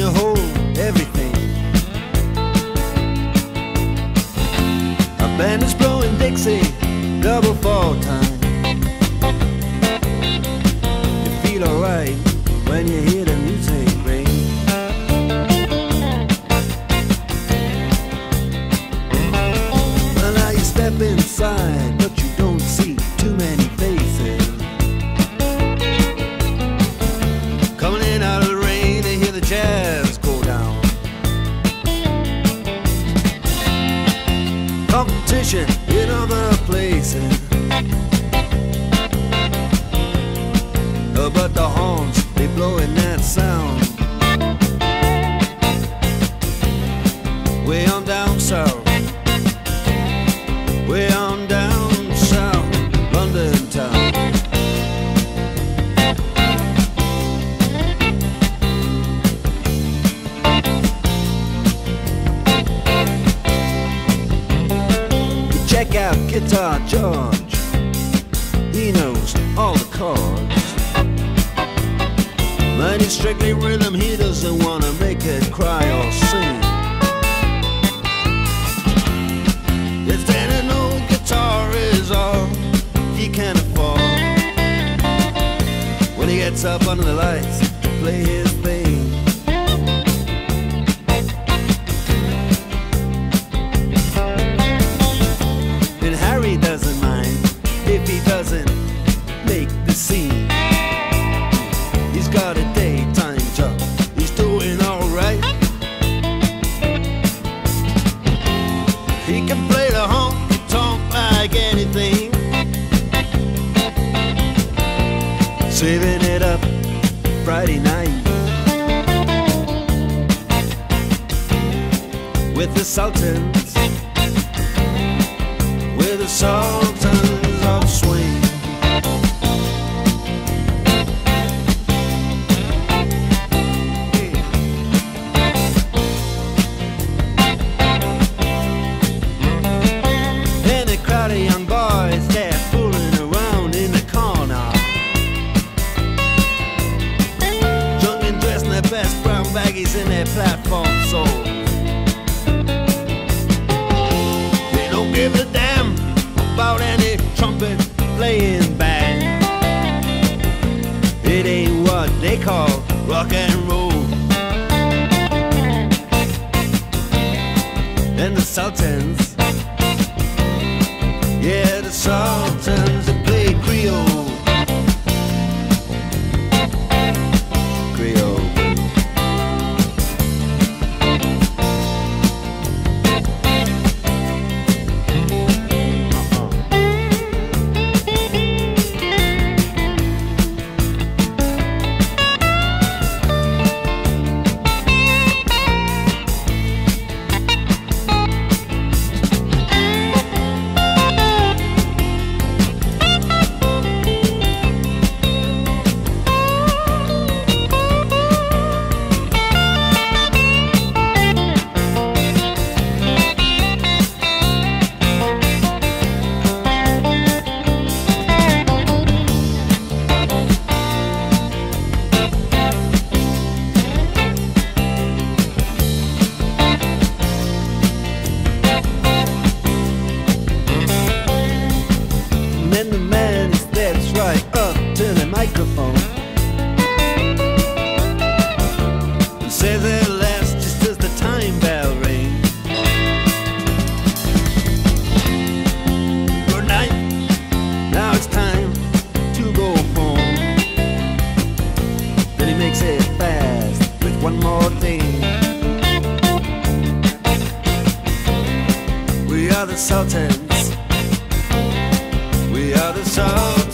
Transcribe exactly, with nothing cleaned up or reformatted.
to hold everything. A band is blowing Dixie, double fall time. You feel alright when you hear the music ring. Well, now you step inside, but you don't see too many faces. Coming in out of the rain to hear the jazz go down. Competition in other places, but the horns, they blowing that sound. Way on down south, way on down south, London town. You check out Guitar George, he knows all the chords. But it's strictly rhythm, he doesn't want to make it cry or sing. If then an old guitar is all he can afford, when he gets up under the lights to play his thing. And Harry doesn't mind if he doesn't make the scene. He's got a daytime job, he's doing alright. He can play the honky-tonk like anything, saving it up Friday night with the Sultans, with the Sultans of Swing. Young boys, they're fooling around in the corner, drunk and dressed in their best brown baggies in their platform soles. They don't give a damn about any trumpet playing band. It ain't what they call rock and roll. And the Sultans, yeah, the Sultans that play Creole. Creole. Then the man steps right up to the microphone and says at last, just as the time bell rings, good night, now it's time to go home. Then he makes it fast with one more thing. We are the Sultans, we are the Sultans.